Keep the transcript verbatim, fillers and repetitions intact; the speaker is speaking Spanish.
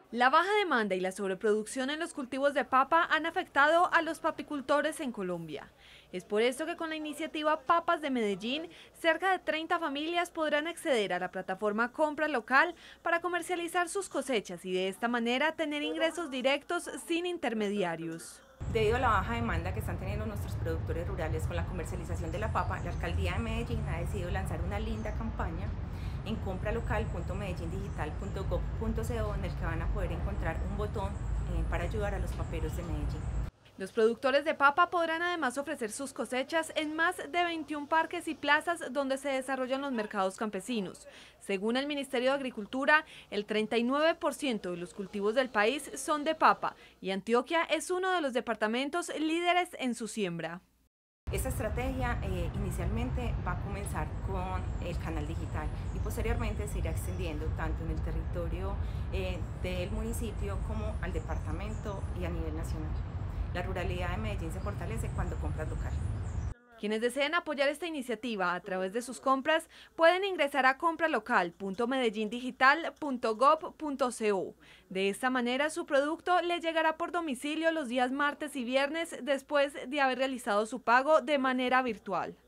La baja demanda y la sobreproducción en los cultivos de papa han afectado a los papicultores en Colombia. Es por esto que con la iniciativa Papas de Medellín, cerca de treinta familias podrán acceder a la plataforma Compra Local para comercializar sus cosechas y de esta manera tener ingresos directos sin intermediarios. Debido a la baja demanda que están teniendo nuestros productores rurales con la comercialización de la papa, la Alcaldía de Medellín ha decidido lanzar una linda campaña en compralocal punto medellín digital punto gob punto co en el que van a poder encontrar un botón eh, para ayudar a los paperos de Medellín. Los productores de papa podrán además ofrecer sus cosechas en más de veintiún parques y plazas donde se desarrollan los mercados campesinos. Según el Ministerio de Agricultura, el treinta y nueve por ciento de los cultivos del país son de papa y Antioquia es uno de los departamentos líderes en su siembra. Esta estrategia eh, inicialmente va a comenzar con el canal digital y posteriormente se irá extendiendo tanto en el territorio eh, del municipio como al departamento y a nivel nacional. La ruralidad de Medellín se fortalece cuando compras local. Quienes deseen apoyar esta iniciativa a través de sus compras pueden ingresar a compralocal punto medellín digital punto gob punto co. De esta manera su producto le llegará por domicilio los días martes y viernes después de haber realizado su pago de manera virtual.